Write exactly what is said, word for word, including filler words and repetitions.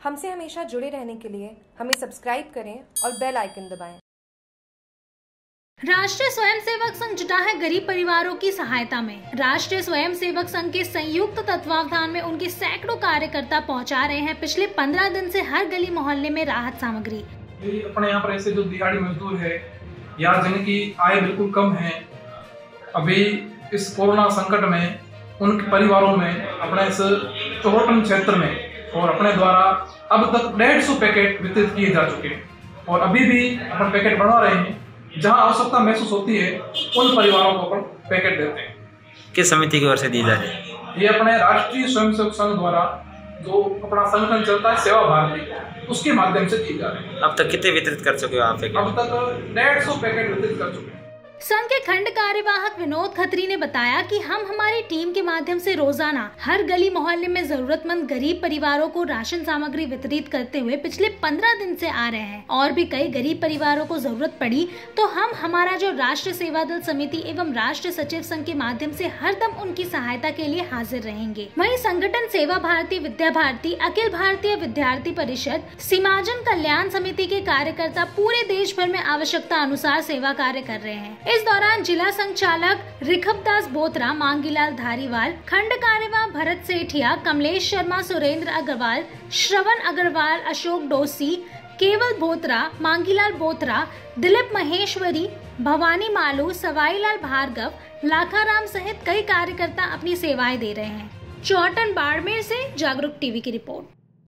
हमसे हमेशा जुड़े रहने के लिए हमें सब्सक्राइब करें और बेल आइकन दबाएं। राष्ट्रीय स्वयंसेवक संघ जुटा है गरीब परिवारों की सहायता में। राष्ट्रीय स्वयंसेवक संघ के संयुक्त तत्वावधान में उनके सैकड़ों कार्यकर्ता पहुंचा रहे हैं पिछले पंद्रह दिन से हर गली मोहल्ले में राहत सामग्री। अपने यहाँ पर ऐसे जो दिहाड़ी मजदूर है या जिनकी आय बिल्कुल कम है, अभी इस कोरोना संकट में उनके परिवारों में अपने इस चौहटन क्षेत्र में और अपने द्वारा अब तक डेढ़ सौ पैकेट वितरित किए जा चुके हैं और अभी भी अपन पैकेट बढ़ा रहे हैं। जहां आवश्यकता महसूस होती है उन परिवारों को अपन पैकेट देते हैं। किस समिति की ओर से दी जा रही है? ये अपने राष्ट्रीय स्वयंसेवक संघ द्वारा जो अपना संगठन चलता है सेवा भारती, उसके माध्यम से दी जा रही है। अब तक कितने वितरित कर चुके हो आप पैकेट? अब तक डेढ़ सौ पैकेट वितरित कर चुके हैं। संघ के खंड कार्यवाहक विनोद खत्री ने बताया कि हम हमारी टीम के माध्यम से रोजाना हर गली मोहल्ले में जरूरतमंद गरीब परिवारों को राशन सामग्री वितरित करते हुए पिछले पंद्रह दिन से आ रहे हैं और भी कई गरीब परिवारों को जरूरत पड़ी तो हम हमारा जो राष्ट्रीय सेवा दल समिति एवं राष्ट्रीय सचिव संघ के माध्यम से हरदम उनकी सहायता के लिए हाजिर रहेंगे। वहीं संगठन सेवा भारती, विद्या भारती, अखिल भारतीय विद्यार्थी परिषद, सीमाजन कल्याण समिति के कार्यकर्ता पूरे देश भर में आवश्यकता अनुसार सेवा कार्य कर रहे हैं। इस दौरान जिला संचालक रिखबदास बोत्रा, मांगीलाल धारीवाल, खंड कार्यवाह भरत सेठिया, कमलेश शर्मा, सुरेंद्र अग्रवाल, श्रवण अग्रवाल, अशोक डोसी, केवल बोत्रा, मांगीलाल बोत्रा, दिलीप महेश्वरी, भवानी मालू, सवाईलाल भार्गव, लाखाराम सहित कई कार्यकर्ता अपनी सेवाएं दे रहे हैं। चौहटन बाड़मेर से जागरूक टीवी की रिपोर्ट।